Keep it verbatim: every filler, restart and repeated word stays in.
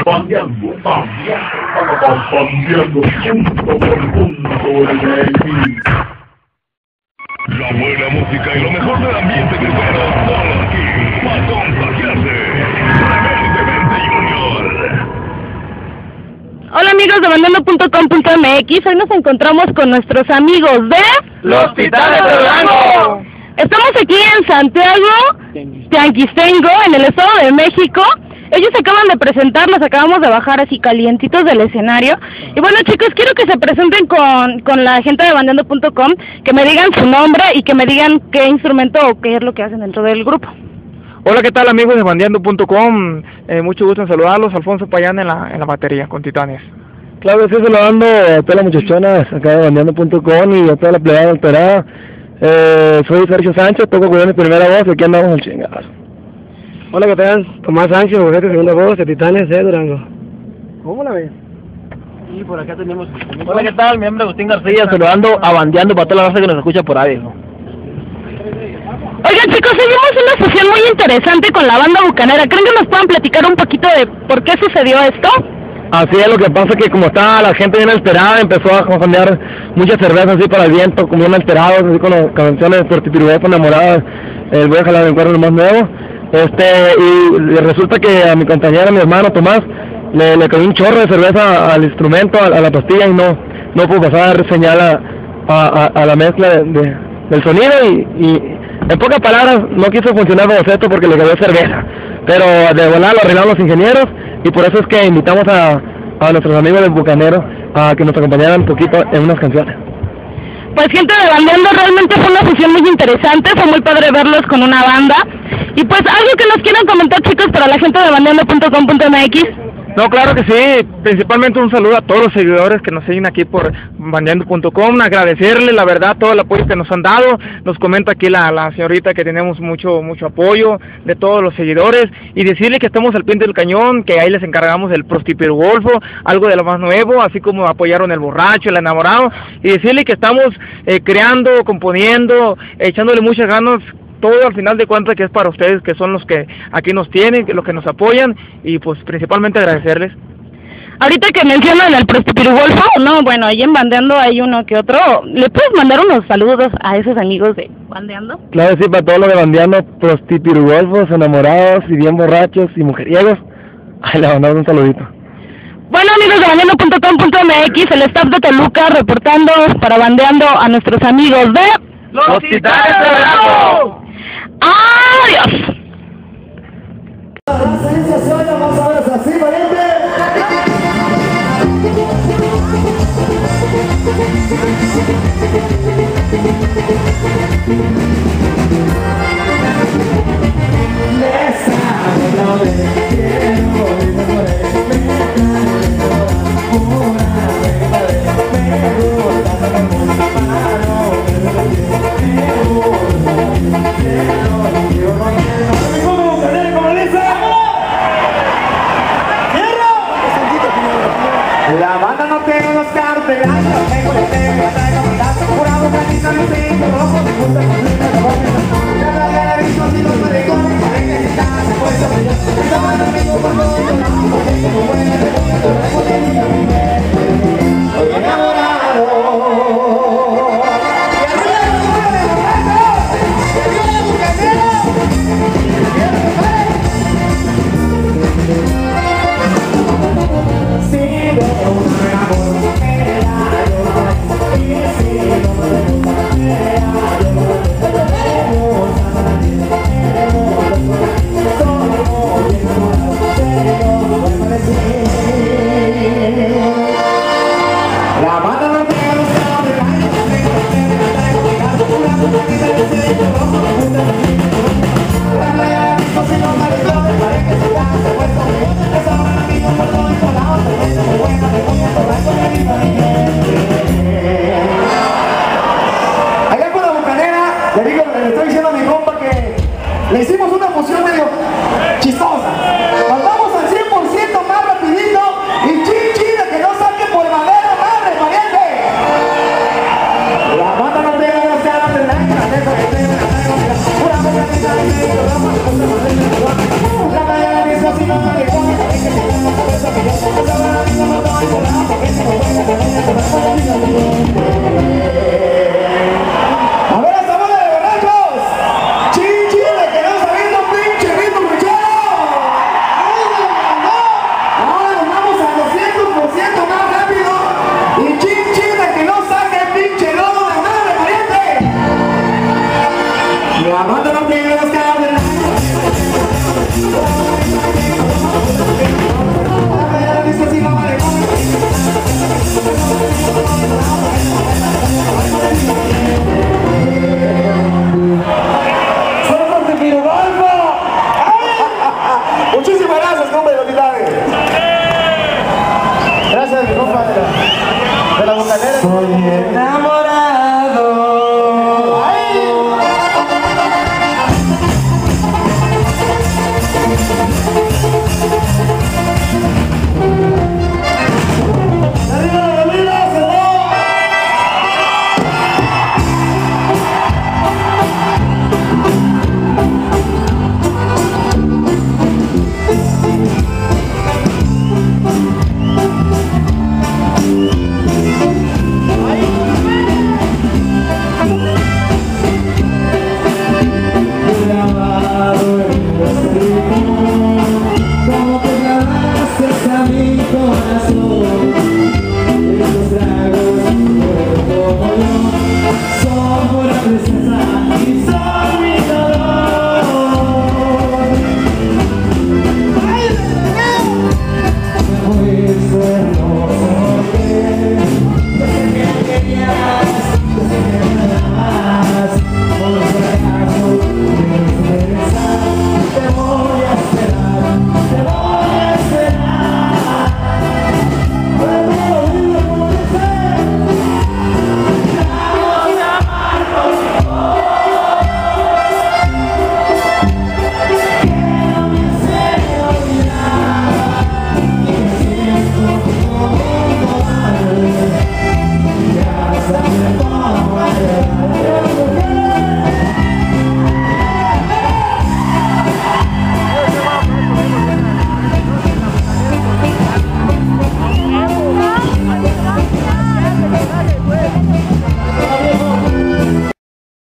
Bandeando, bandeando, punto por punto M X. La buena música y lo mejor del ambiente cruzado, solo aquí, para contagiarse. Rebeldemente Junior. Hola amigos de bandeando punto com punto M X, hoy nos encontramos con nuestros amigos de... ¡Los Titanes de Durango! Estamos aquí en Santiago, Tianguistengo, en el Estado de México. Ellos se acaban de presentar, nos acabamos de bajar así calientitos del escenario. Y bueno chicos, quiero que se presenten con, con la gente de bandeando punto com, que me digan su nombre y que me digan qué instrumento o qué es lo que hacen dentro del grupo. Hola, ¿qué tal amigos de bandeando punto com? Eh, mucho gusto en saludarlos, Alfonso Payán en la, en la batería con Titanes. Claro, estoy saludando a todas las muchachonas acá de bandeando punto com y a toda la plebada alterada. Eh, soy Sergio Sánchez, toco con mi primera voz y aquí andamos al chingazo. Hola, ¿qué tal? Tomás Sánchez, juguete segunda voz de Titanes de Durango. ¿Cómo la ves? Y por acá tenemos... Hola, ¿qué tal? Mi nombre es Agustín García, saludando a Bandeando para toda la raza que nos escucha por ahí. Oigan chicos, seguimos una sesión muy interesante con la banda bucanera. ¿Creen que nos puedan platicar un poquito de por qué sucedió esto? Así es, lo que pasa es que como estaba la gente bien alterada, empezó a confundir muchas cervezas así para el viento, como bien alterados, así con las canciones por Tipirugueto, enamoradas, el voy a jalar el cuerno más nuevo. Este, y resulta que a mi compañera, mi hermano Tomás, le, le cayó un chorro de cerveza al instrumento, a, a la pastilla, y no no pudo pasar señal a, a, a la mezcla de, de, del sonido, y, y en pocas palabras no quiso funcionar como esto porque le cayó cerveza. Pero de volar lo arreglaron los ingenieros, y por eso es que invitamos a, a nuestros amigos del Bucanero a que nos acompañaran un poquito en unas canciones. Pues gente de Bandeando, realmente fue una fusión muy interesante, fue muy padre verlos con una banda. Y pues algo que nos quieran comentar chicos para la gente de bandeando punto com punto M X. No, claro que sí, principalmente un saludo a todos los seguidores que nos siguen aquí por bandeando punto com, agradecerles la verdad todo el apoyo que nos han dado. Nos comenta aquí la, la señorita que tenemos mucho mucho apoyo de todos los seguidores, y decirle que estamos al pie del cañón, que ahí les encargamos el Prostipirugolfo, algo de lo más nuevo, así como apoyaron el borracho, el enamorado, y decirle que estamos eh, creando, componiendo, echándole muchas ganas. Todo al final de cuentas que es para ustedes, que son los que aquí nos tienen, los que nos apoyan, y pues principalmente agradecerles. Ahorita que mencionan el Prostipirugolfo, no, bueno, ahí en Bandeando hay uno que otro. ¿Le puedes mandar unos saludos a esos amigos de Bandeando? Claro, sí, para todos los de Bandeando, prostipirugolfos, enamorados y bien borrachos y mujeriegos. Ay, le mandamos un saludito. Bueno amigos de bandeando punto com punto M X, el staff de Toluca reportando para Bandeando a nuestros amigos de... ¡Los Titanes de Durango! ¡Adiós! La banda no tiene unos carros de grande, no tengo de tengo, la traigo mi gato, pura bocanita, no tengo rojo, me gusta con luna, la boca, ya la había visto así los maricones, para que se case, pues a brillar, estaba el amigo por todo, no, porque como buena, le voy a correr con el niño, estoy enamorado. Yeah. mal volado, que se me vuelve a poner a tomar para el